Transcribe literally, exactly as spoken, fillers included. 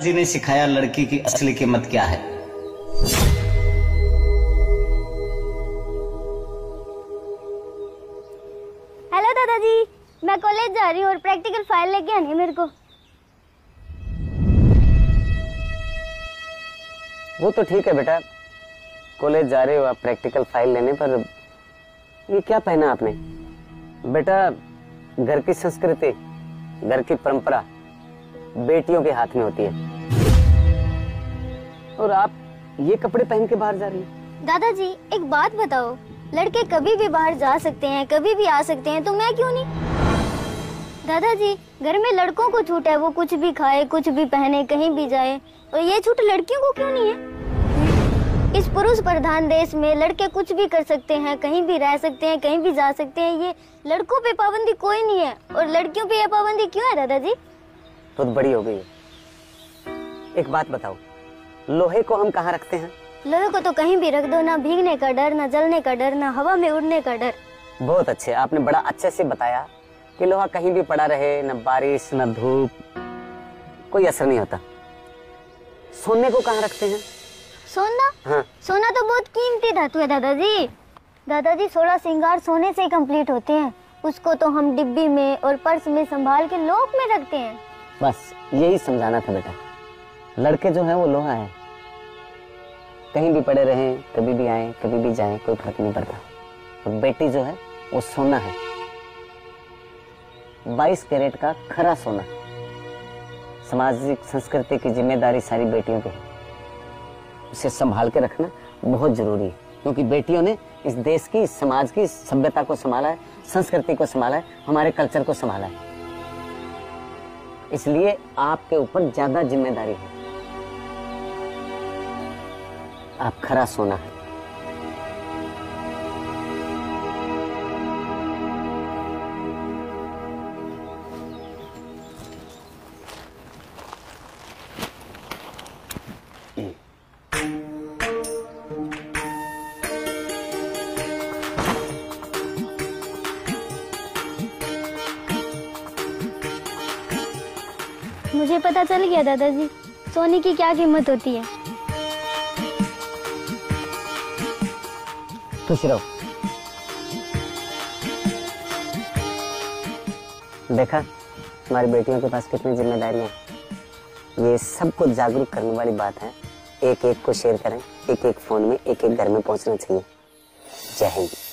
जी ने सिखाया लड़की की असली कीमत क्या है। हेलो दादाजी, मैं कॉलेज जा रही हूँ और प्रैक्टिकल फाइल लेके आनी है मेरे को। वो तो ठीक है बेटा, कॉलेज जा रहे हो आप प्रैक्टिकल फाइल लेने, पर ये क्या पहना आपने? बेटा घर की संस्कृति, घर की परंपरा बेटियों के हाथ में होती है, और आप ये कपड़े पहन के बाहर जा रही हैं। दादाजी एक बात बताओ, लड़के कभी भी बाहर जा सकते हैं, कभी भी आ सकते हैं, तो मैं क्यों नहीं? दादाजी घर में लड़कों को छूट है, वो कुछ भी खाए, कुछ भी पहने, कहीं भी जाए, और ये छूट लड़कियों को क्यों नहीं है? इस पुरुष प्रधान देश में लड़के कुछ भी कर सकते हैं, कहीं भी रह सकते हैं, कहीं भी जा सकते हैं, ये लड़कों पे पाबंदी कोई नहीं है, और लड़कियों पे ये पाबंदी क्यों है दादाजी? बहुत बड़ी हो गई है। एक बात बताओ, लोहे को हम कहाँ रखते हैं? लोहे को तो कहीं भी रख दो, ना भीगने का डर, ना जलने का डर, ना हवा में उड़ने का डर। बहुत अच्छे, आपने बड़ा अच्छे से बताया कि लोहा कहीं भी पड़ा रहे, न बारिश न धूप, कोई असर नहीं होता। सोने को कहाँ रखते हैं? सोना? हाँ। सोना तो बहुत कीमती धातु है दादाजी। दादाजी सोलह श्रृंगार सोने से ही कंप्लीट होते हैं, उसको तो हम डिब्बी में और पर्स में संभाल के लॉक में रखते हैं। बस यही समझाना था बेटा, लड़के जो है वो लोहा है, कहीं भी पड़े रहें, कभी भी आए, कभी भी जाएं, कोई फर्क नहीं पड़ता। और बेटी जो है वो सोना है, बाईस कैरेट का खरा सोना। सामाजिक संस्कृति की जिम्मेदारी सारी बेटियों की है, उसे संभाल के रखना बहुत जरूरी है, क्योंकि बेटियों ने इस देश की, इस समाज की सभ्यता को संभाला है, संस्कृति को संभाला है, हमारे कल्चर को संभाला है। इसलिए आपके ऊपर ज्यादा जिम्मेदारी है। आप खरा सोना है। मुझे पता चल गया दादाजी, सोने की क्या कीमत होती है। खुश रहो। देखा हमारी बेटियों के पास कितनी जिम्मेदारियां हैं। ये सबको जागरूक करने वाली बात है। एक एक को शेयर करें, एक एक फोन में, एक एक घर में पहुंचना चाहिए। जय हिंद।